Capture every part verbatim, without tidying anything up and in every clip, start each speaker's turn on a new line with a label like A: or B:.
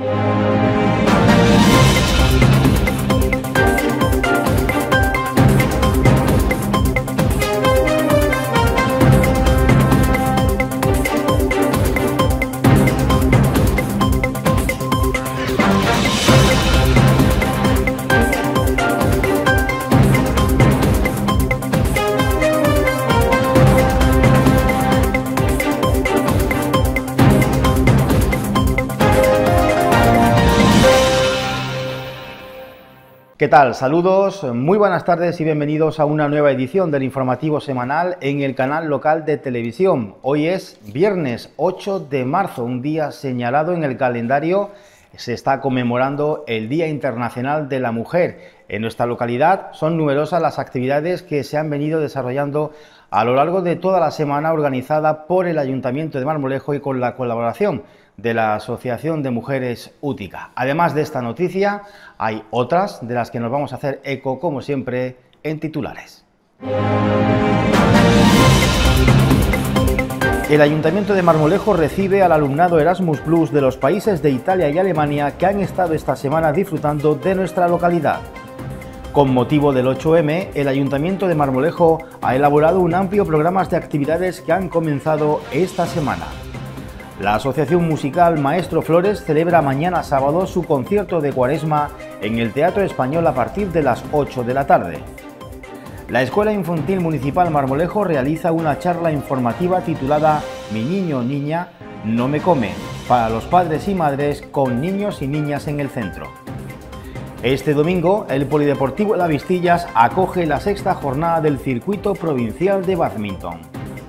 A: ¿Qué tal? Saludos, muy buenas tardes y bienvenidos a una nueva edición del informativo semanal en el canal local de televisión. Hoy es viernes ocho de marzo, un día señalado en el calendario. Se está conmemorando el Día Internacional de la Mujer. En nuestra localidad son numerosas las actividades que se han venido desarrollando a lo largo de toda la semana, organizada por el Ayuntamiento de Marmolejo y con la colaboración de la Asociación de Mujeres Útica. Además de esta noticia, hay otras de las que nos vamos a hacer eco, como siempre, en titulares. El Ayuntamiento de Marmolejo recibe al alumnado Erasmus Plus de los países de Italia y Alemania que han estado esta semana disfrutando de nuestra localidad. Con motivo del ocho eme, el Ayuntamiento de Marmolejo ha elaborado un amplio programa de actividades que han comenzado esta semana. La Asociación Musical Maestro Flores celebra mañana sábado su concierto de Cuaresma en el Teatro Español a partir de las ocho de la tarde. La Escuela Infantil Municipal Marmolejo realiza una charla informativa titulada Mi niño o niña no me come, para los padres y madres con niños y niñas en el centro. Este domingo, el Polideportivo de Las Vistillas acoge la sexta jornada del Circuito Provincial de Bádminton.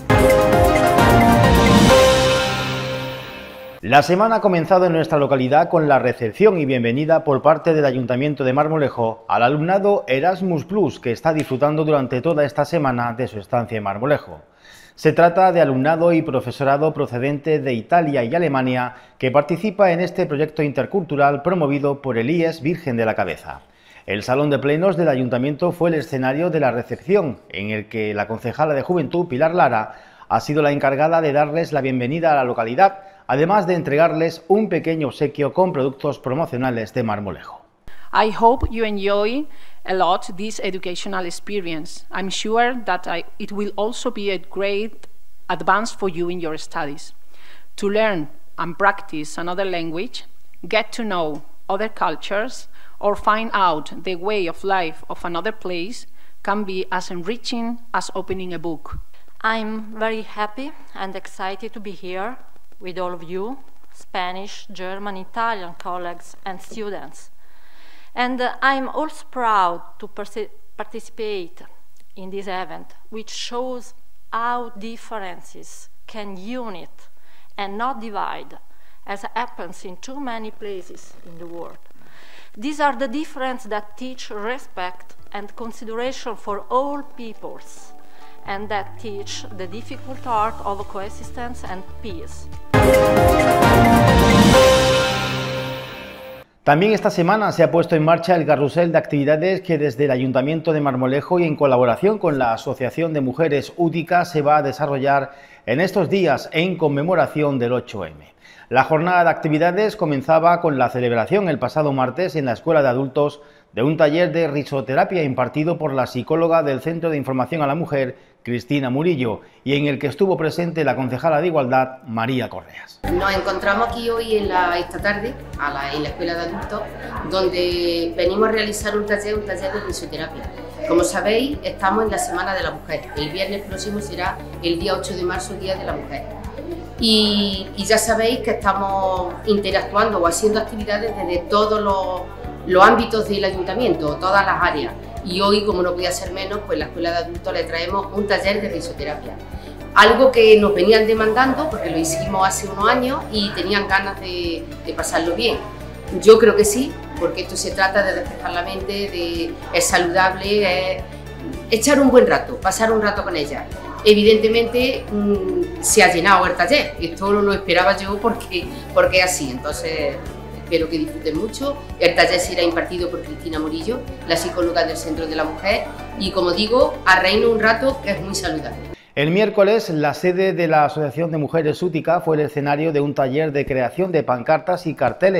A: La semana ha comenzado en nuestra localidad con la recepción y bienvenida por parte del Ayuntamiento de Marmolejo al alumnado Erasmus Plus, que está disfrutando durante toda esta semana de su estancia en Marmolejo. Se trata de alumnado y profesorado procedente de Italia y Alemania que participa en este proyecto intercultural promovido por el I E S Virgen de la Cabeza. El Salón de Plenos del Ayuntamiento fue el escenario de la recepción, en el que la concejala de Juventud, Pilar Lara, ha sido la encargada de darles la bienvenida a la localidad, además de entregarles un pequeño obsequio con productos promocionales de Marmolejo.
B: I hope you enjoy a lot this educational experience. I'm sure that I, it will also be a great advance for you in your studies. To learn and practice another language, get to know other cultures, or find out the way of life of another place can be as enriching as opening a book.
C: I'm very happy and excited to be here with all of you, Spanish, German, Italian colleagues and students. And uh, I'm also proud to participate in this event, which shows how differences can unite and not divide, as happens in too many places in the world. These are the differences that teach respect and consideration for all peoples, and that teach the difficult art of coexistence and peace.
A: También esta semana se ha puesto en marcha el carrusel de actividades que desde el Ayuntamiento de Marmolejo y en colaboración con la Asociación de Mujeres Útica se va a desarrollar en estos días en conmemoración del ocho eme. La jornada de actividades comenzaba con la celebración el pasado martes en la Escuela de Adultos de un taller de risoterapia impartido por la psicóloga del Centro de Información a la Mujer, Cristina Murillo, y en el que estuvo presente la concejala de Igualdad, María Correas.
D: Nos encontramos aquí hoy en la, esta tarde a la, en la Escuela de Adultos, donde venimos a realizar un taller, un taller de risoterapia. Como sabéis, estamos en la Semana de la Mujer. El viernes próximo será el día ocho de marzo, Día de la Mujer. Y, y ya sabéis que estamos interactuando o haciendo actividades desde todos los, los ámbitos del ayuntamiento, todas las áreas. Y hoy, como no podía ser menos, pues la Escuela de Adultos le traemos un taller de risoterapia. Algo que nos venían demandando, porque lo hicimos hace unos años y tenían ganas de, de pasarlo bien. Yo creo que sí, porque esto se trata de despejar la mente, de, es saludable, es echar un buen rato, pasar un rato con ella. Evidentemente mmm, se ha llenado el taller, esto no lo esperaba yo porque, porque es así, entonces espero que disfruten mucho. El taller será impartido por Cristina Murillo, la psicóloga del Centro de la Mujer, y como digo, a reírnos un rato que es muy saludable.
A: El miércoles, la sede de la Asociación de Mujeres Útica fue el escenario de un taller de creación de pancartas y carteles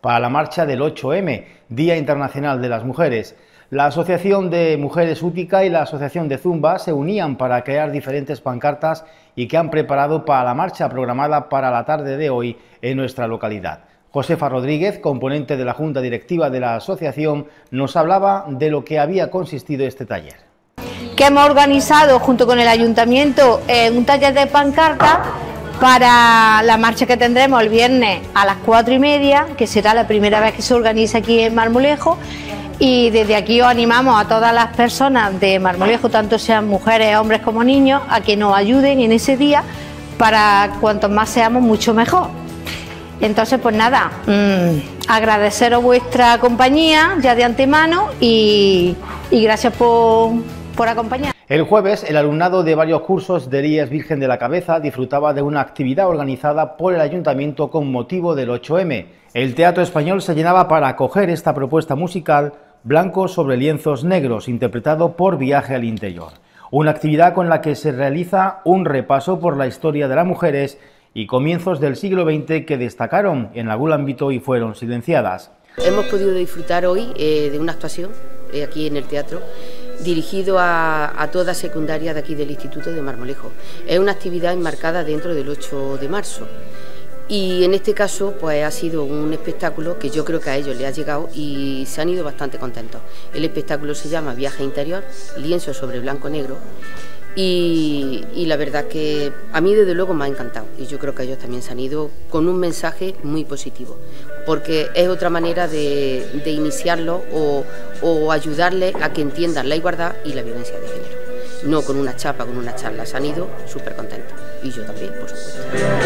A: para la marcha del ocho eme, Día Internacional de las Mujeres. La Asociación de Mujeres Útica y la Asociación de Zumba se unían para crear diferentes pancartas y que han preparado para la marcha programada para la tarde de hoy en nuestra localidad. Josefa Rodríguez, componente de la Junta Directiva de la asociación, nos hablaba de lo que había consistido este taller.
E: Que hemos organizado junto con el Ayuntamiento eh, un taller de pancartas para la marcha que tendremos el viernes a las cuatro y media, que será la primera vez que se organiza aquí en Marmolejo. Y desde aquí os animamos a todas las personas de Marmolejo, tanto sean mujeres, hombres como niños, a que nos ayuden en ese día para cuantos más seamos mucho mejor. Entonces, pues nada, mmm, agradeceros vuestra compañía ya de antemano y, y gracias por, por acompañar.
A: El jueves, el alumnado de varios cursos del I E S Virgen de la Cabeza disfrutaba de una actividad organizada por el Ayuntamiento con motivo del ocho eme. El Teatro Español se llenaba para acoger esta propuesta musical Blanco sobre lienzos negros, interpretado por Viaje al Interior. Una actividad con la que se realiza un repaso por la historia de las mujeres y comienzos del siglo veinte que destacaron en algún ámbito y fueron silenciadas.
D: Hemos podido disfrutar hoy eh, de una actuación eh, aquí en el teatro dirigido a, a toda secundaria de aquí del Instituto de Marmolejo. Es una actividad enmarcada dentro del ocho de marzo. Y en este caso pues ha sido un espectáculo que yo creo que a ellos les ha llegado y se han ido bastante contentos. El espectáculo se llama Viaje Interior, lienzo sobre blanco negro y, y la verdad que a mí desde luego me ha encantado y yo creo que ellos también se han ido con un mensaje muy positivo porque es otra manera de, de iniciarlo o, o ayudarles a que entiendan la igualdad y la violencia de género. No con una chapa, con una charla, se han ido súper contentos. Y yo también, por supuesto.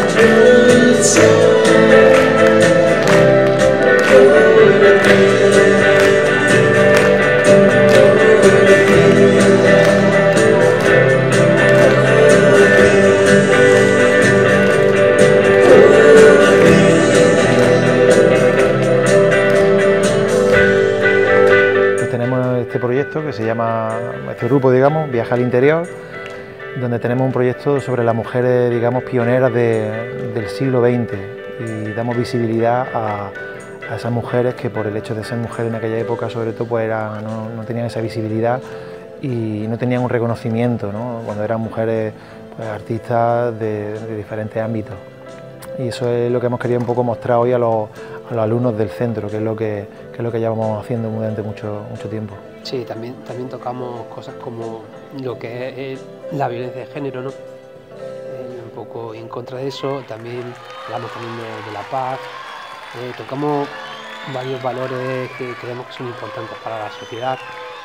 F: Pues tenemos este proyecto que se llama, este grupo, digamos, Viaje al Interior, donde tenemos un proyecto sobre las mujeres, digamos, pioneras de, del siglo veinte y damos visibilidad a, a esas mujeres que por el hecho de ser mujeres en aquella época, sobre todo, pues era, no, no tenían esa visibilidad y no tenían un reconocimiento, ¿no? Cuando eran mujeres pues, artistas de, de diferentes ámbitos. Y eso es lo que hemos querido un poco mostrar hoy a los, a los alumnos del centro, que es lo que, que, es lo que llevamos haciendo durante mucho, mucho tiempo.
G: Sí, también, también tocamos cosas como lo que es la violencia de género, ¿no? Eh, un poco en contra de eso, también hablamos también de, de la paz, eh, tocamos varios valores que creemos que son importantes para la sociedad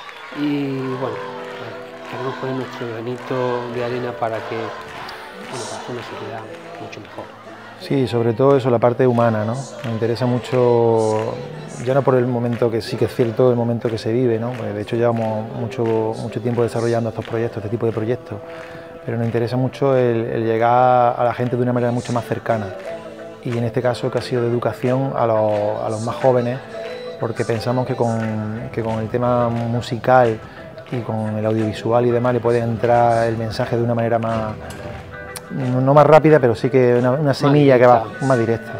G: y bueno, eh, queremos poner nuestro granito de arena para que, bueno, para hacer una sociedad mucho mejor.
F: Sí, sobre todo eso, la parte humana, ¿no? Me interesa mucho, ya no por el momento que sí que es cierto, el momento que se vive, ¿no? Pues de hecho llevamos mucho, mucho tiempo desarrollando estos proyectos, este tipo de proyectos, pero nos interesa mucho el, el llegar a la gente de una manera mucho más cercana. Y en este caso que ha sido de educación a los, a los más jóvenes, porque pensamos que con, que con el tema musical y con el audiovisual y demás le puede entrar el mensaje de una manera más, no más rápida, pero sí que una, una semilla que va más directa.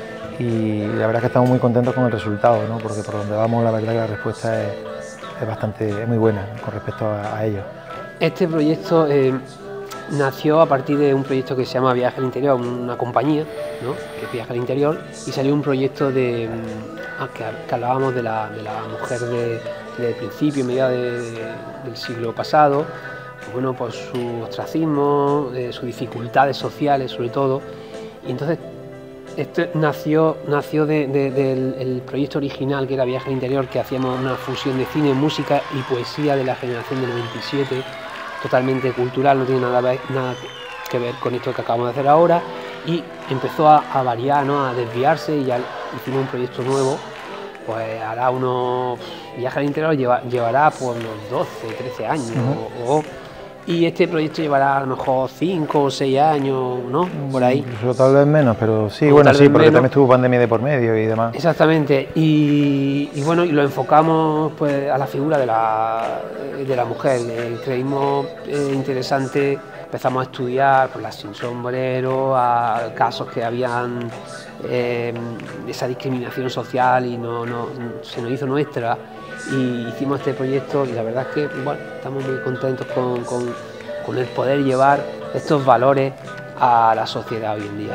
F: Y la verdad es que estamos muy contentos con el resultado, ¿no? Porque por donde vamos la verdad que la respuesta es, es bastante, es muy buena con respecto a, a ello. Este proyecto eh, nació a partir de un proyecto que se llama Viaje al Interior, una compañía, ¿no? Que es Viaje al Interior, y salió un proyecto de, que, que hablábamos de la, de la mujer de, de principio, mediados de, de, del siglo pasado, pues bueno, por su ostracismo, de sus dificultades sociales sobre todo, y entonces esto nació, nació de, de, del el proyecto original que era Viaje al Interior, que hacíamos una fusión de cine, música y poesía de la generación del veintisiete, totalmente cultural, no tiene nada, nada que ver con esto que acabamos de hacer ahora, y empezó a, a variar, ¿no? A desviarse y ya hicimos un proyecto nuevo, pues hará unos, Viaje al Interior lleva, llevará por unos doce, trece años, uh-huh. o, o y este proyecto llevará a lo mejor cinco o seis años, ¿no? Por ahí. Incluso tal vez menos, pero sí, o bueno, sí, porque menos. También estuvo pandemia de por medio y demás. Exactamente, y, y bueno, y lo enfocamos pues a la figura de la, de la mujer. Eh, creímos eh, interesante
G: empezamos a estudiar por las sin sombrero, a casos que habían eh, esa discriminación social y no, no, se nos hizo nuestra, y hicimos este proyecto y la verdad es que bueno, estamos muy contentos con, con, con el poder llevar estos valores a la sociedad hoy en día.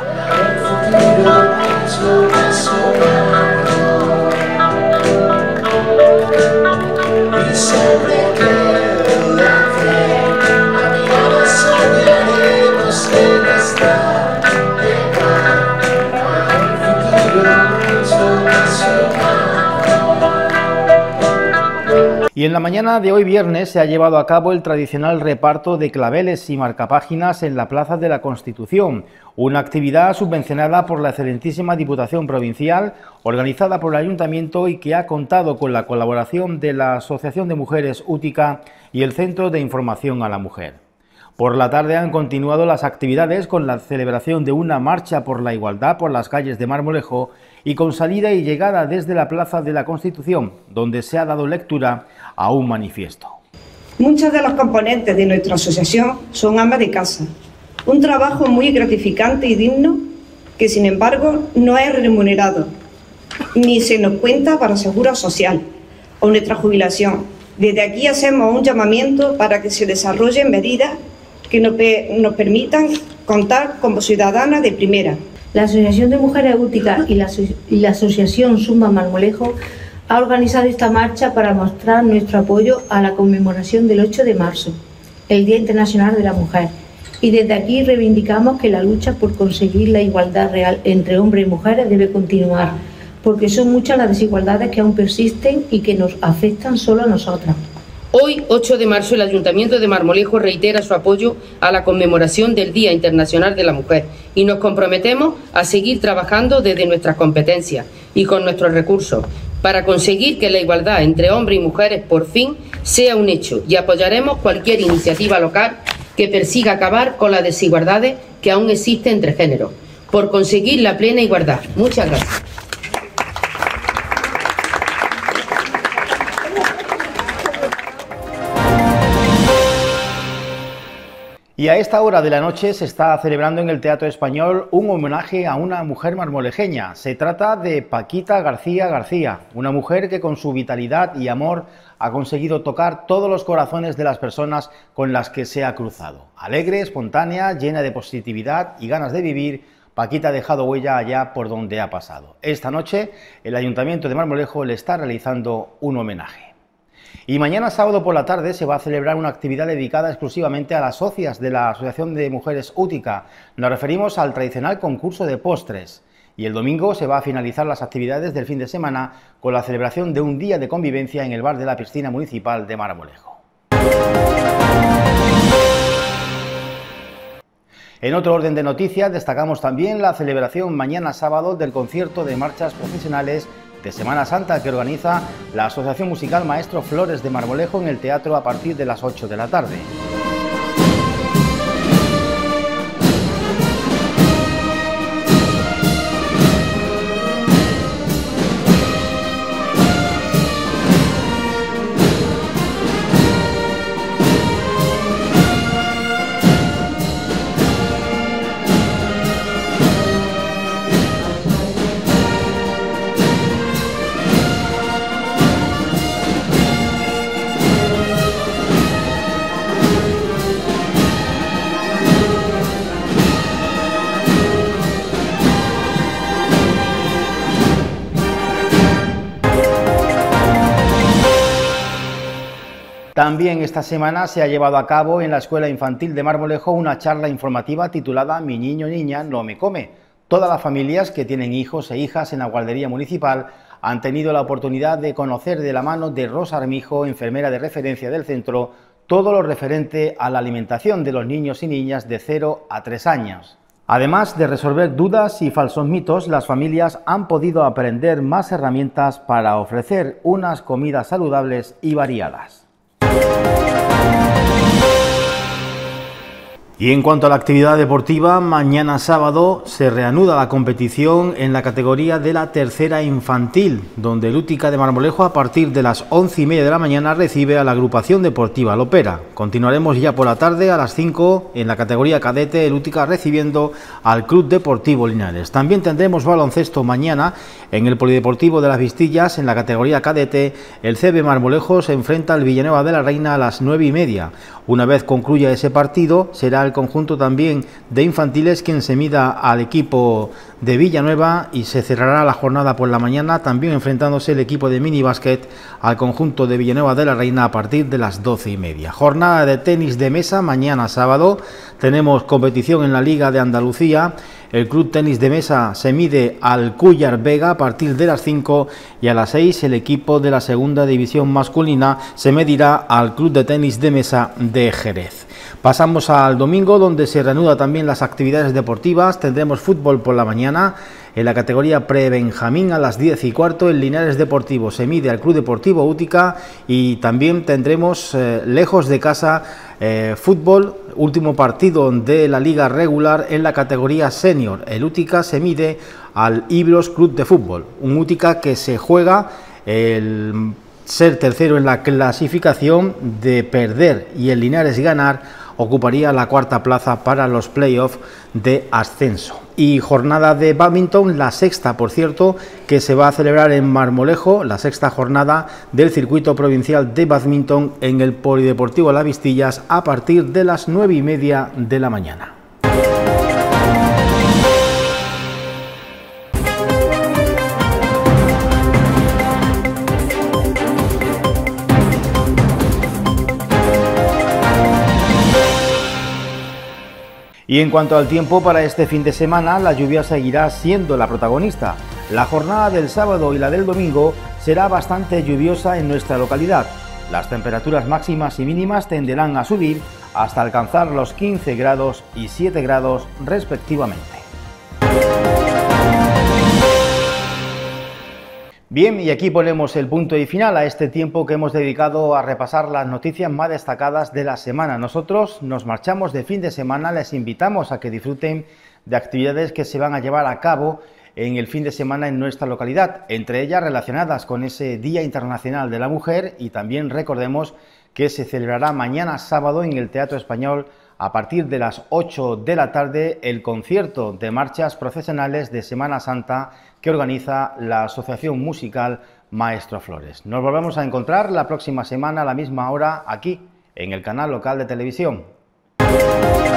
A: Y en la mañana de hoy viernes se ha llevado a cabo el tradicional reparto de claveles y marcapáginas en la Plaza de la Constitución, una actividad subvencionada por la excelentísima Diputación Provincial, organizada por el Ayuntamiento y que ha contado con la colaboración de la Asociación de Mujeres Útica y el Centro de Información a la Mujer. Por la tarde han continuado las actividades con la celebración de una marcha por la igualdad por las calles de Marmolejo y con salida y llegada desde la Plaza de la Constitución, donde se ha dado lectura a un manifiesto.
H: Muchos de los componentes de nuestra asociación son amas de casa, un trabajo muy gratificante y digno que sin embargo no es remunerado, ni se nos cuenta para seguro social o nuestra jubilación. Desde aquí hacemos un llamamiento para que se desarrollen medidas que nos, nos permitan contar como ciudadanas de primera.
E: La Asociación de Mujeres Úticas y la, y la Asociación Zumba Marmolejo ha organizado esta marcha para mostrar nuestro apoyo a la conmemoración del ocho de marzo, el Día Internacional de la Mujer. Y desde aquí reivindicamos que la lucha por conseguir la igualdad real entre hombres y mujeres debe continuar, porque son muchas las desigualdades que aún persisten y que nos afectan solo a nosotras.
D: Hoy, ocho de marzo, el Ayuntamiento de Marmolejo reitera su apoyo a la conmemoración del Día Internacional de la Mujer y nos comprometemos a seguir trabajando desde nuestras competencias y con nuestros recursos para conseguir que la igualdad entre hombres y mujeres por fin sea un hecho, y apoyaremos cualquier iniciativa local que persiga acabar con las desigualdades que aún existen entre géneros, por conseguir la plena igualdad. Muchas gracias.
A: Y a esta hora de la noche se está celebrando en el Teatro Español un homenaje a una mujer marmolejeña. Se trata de Paquita García García, una mujer que con su vitalidad y amor ha conseguido tocar todos los corazones de las personas con las que se ha cruzado. Alegre, espontánea, llena de positividad y ganas de vivir, Paquita ha dejado huella allá por donde ha pasado. Esta noche el Ayuntamiento de Marmolejo le está realizando un homenaje. Y mañana sábado por la tarde se va a celebrar una actividad dedicada exclusivamente a las socias de la Asociación de Mujeres Útica. Nos referimos al tradicional concurso de postres. Y el domingo se va a finalizar las actividades del fin de semana con la celebración de un día de convivencia en el bar de la piscina municipal de Marmolejo. En otro orden de noticias destacamos también la celebración mañana sábado del concierto de marchas profesionales de Semana Santa que organiza la Asociación Musical Maestro Flores de Marmolejo en el teatro a partir de las ocho de la tarde. También esta semana se ha llevado a cabo en la Escuela Infantil de Marmolejo una charla informativa titulada Mi niño niña no me come. Todas las familias que tienen hijos e hijas en la guardería municipal han tenido la oportunidad de conocer de la mano de Rosa Armijo, enfermera de referencia del centro, todo lo referente a la alimentación de los niños y niñas de cero a tres años. Además de resolver dudas y falsos mitos, las familias han podido aprender más herramientas para ofrecer unas comidas saludables y variadas. Y en cuanto a la actividad deportiva, mañana sábado se reanuda la competición en la categoría de la tercera infantil, donde el Útica de Marmolejo a partir de las once y media de la mañana recibe a la agrupación deportiva Lopera. Continuaremos ya por la tarde a las cinco en la categoría cadete, el Útica recibiendo al Club Deportivo Linares. También tendremos baloncesto mañana en el Polideportivo de las Vistillas, en la categoría cadete, el C B Marmolejo se enfrenta al Villanueva de la Reina a las nueve y media. Una vez concluya ese partido, será el conjunto también de infantiles quien se mida al equipo de Villanueva y se cerrará la jornada por la mañana, también enfrentándose el equipo de minibásquet al conjunto de Villanueva de la Reina a partir de las doce y media. Jornada de tenis de mesa mañana sábado, tenemos competición en la Liga de Andalucía. El Club Tenis de Mesa se mide al Cúllar Vega a partir de las cinco y a las seis el equipo de la segunda división masculina se medirá al Club de Tenis de Mesa de Jerez. Pasamos al domingo, donde se reanuda también las actividades deportivas. Tendremos fútbol por la mañana. En la categoría pre-Benjamín a las diez y cuarto el Linares Deportivo se mide al Club Deportivo Útica y también tendremos eh, lejos de casa eh, fútbol, último partido de la liga regular en la categoría senior. El Útica se mide al Ibros Club de Fútbol, un Útica que se juega el ser tercero en la clasificación, de perder y el Linares ganar ocuparía la cuarta plaza para los playoffs de ascenso. Y jornada de bádminton, la sexta, por cierto, que se va a celebrar en Marmolejo, la sexta jornada del circuito provincial de bádminton en el Polideportivo Las Vistillas a partir de las nueve y media de la mañana. Y en cuanto al tiempo para este fin de semana, la lluvia seguirá siendo la protagonista. La jornada del sábado y la del domingo será bastante lluviosa en nuestra localidad. Las temperaturas máximas y mínimas tenderán a subir hasta alcanzar los quince grados y siete grados respectivamente. Bien, y aquí ponemos el punto y final a este tiempo que hemos dedicado a repasar las noticias más destacadas de la semana. Nosotros nos marchamos de fin de semana, les invitamos a que disfruten de actividades que se van a llevar a cabo en el fin de semana en nuestra localidad, entre ellas relacionadas con ese Día Internacional de la Mujer, y también recordemos que se celebrará mañana sábado en el Teatro Español a partir de las ocho de la tarde el concierto de marchas procesionales de Semana Santa que organiza la Asociación Musical Maestro Flores. Nos volvemos a encontrar la próxima semana a la misma hora aquí en el canal local de televisión.